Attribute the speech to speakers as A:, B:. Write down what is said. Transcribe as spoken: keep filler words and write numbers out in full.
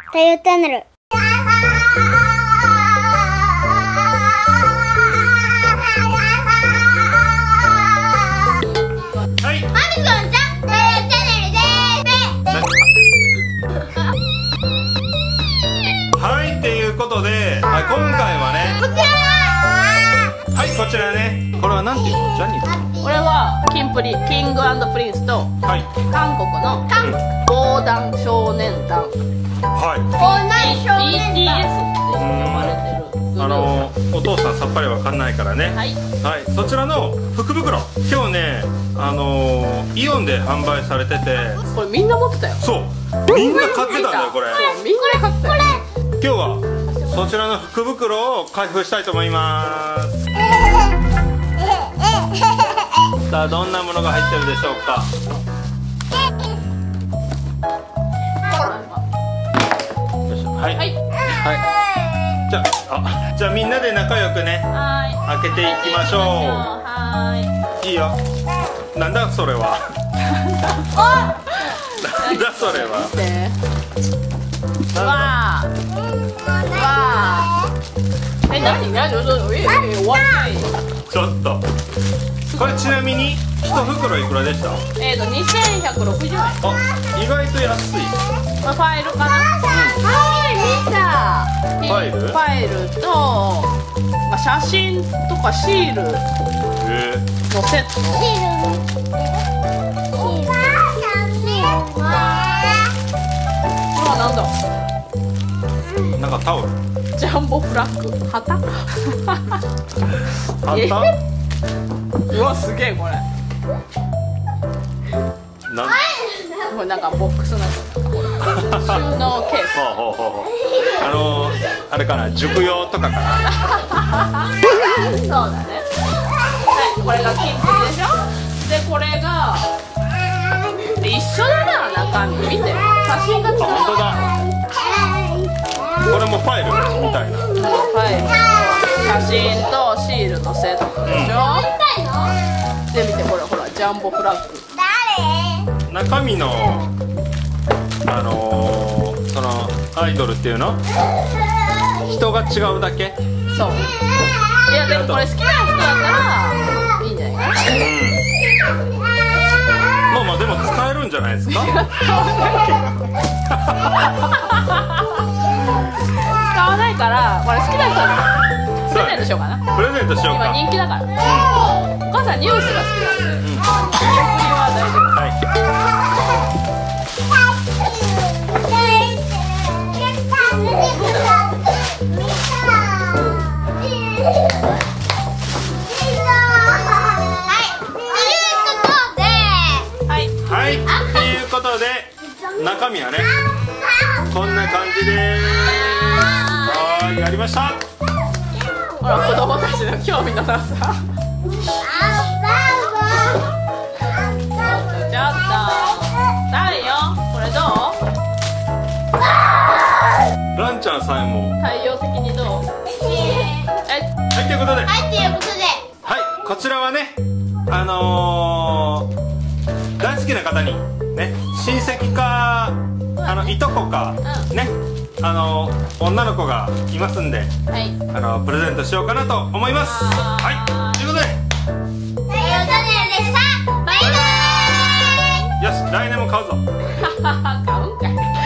A: 太陽チャンネル。
B: はい。
A: マミソンちゃん、太陽チャンネルで
B: ーす。はい、っていうことで、はい、今回はね。
A: こちら
B: はい、こちらね。これはなんていうの？ジャニーズ。
C: これはキンプリ、キング&プリンスと
B: はい。
C: 韓国の
A: 韓国
C: 防弾少年団、
B: はい。
A: オーナイ少
C: ビーティーエス
A: 年
C: って呼ばれてるグループ。
B: あのお父さんさっぱりわかんないからね。
C: はい。
B: はい、そちらの福袋、今日ね、あのー、イオンで販売されてて、
C: これみんな持ってたよ。
B: そう、みんな買ってたんだよこれ。
C: そうみんな買ってたよ。
B: 今日はそちらの福袋を開封したいと思います。さあ、どんなものが入ってるでしょうか。よいしょ、はい、
C: はい。
B: はい、じゃあ、あ、じゃあみんなで仲良くね、
C: は
B: 開けていきましょう。
C: はい
B: いよ。なんだそれは。なんだそれは。
C: 見て。
B: なんだ。
C: わーわー。え、なになに、え、え、終わりない。
B: ちょっと。これちなみに一袋いくらでした？
C: えっとにせんひゃくろくじゅうえん。
B: あ、意外と安い。
C: これファイルかな。
A: はい、見た。
B: ファイル？
C: ファイルと、まあ、写真とかシールの
B: え
C: セット。
A: シールシールシール
C: これはなんだ。
B: ー、なんかタオル。
C: ジャンボフラッグ旗。
B: あった？
C: うわ、すげえこれ。
B: なん。
C: これなんかボックスなんか収納ケース。
B: ほうほうほうほう。あのー、あれかな、塾用とかかな。
C: そうだね。はい、これがキンプリでしょ。で、これがで一緒だな、中身見て。写真が違う。
B: あ、本当だ。これもファイルみたいな。
C: ファイルと写真とシールのセットでしょ。で、見て、ほらほら、ジャンボフラッグ。
B: 中身のあのー、そのアイドルっていうの人が違うだけ。
C: そう。いや、でもこれ好きな人だったらいいんじゃないかな。
B: まあまあ、でも使えるんじゃないですか。
C: 使わないから、これ好きな人にプレゼントしようかな。
B: プレゼントしよう
C: 今
B: か。
C: 人気だから。お母さんニュースが好きなんで、キンプリは大丈夫。
B: はい。はい、ということで中身はね、こんな感じでーす。はーい、やりました。
C: ほら、子供たちの興味のなさ。ちょっとちょっと誰よ、これどう？
B: ランちゃんさえも。
C: 太陽的にどう？え、
B: はい、ということで、
A: はい、ということで、
B: はい、こちらはね、あのー、大好きな方にね、親戚かあのいとこか、
C: うん
B: ね、あのー、女の子がいますんで、
C: はい。
B: あのー、プレゼントしようかなと思います。
C: はーい
B: はい、ということで、
A: 太陽チャンネルでした。バイバーイ。
B: よし、来年も買うぞ。
C: 買うんかい。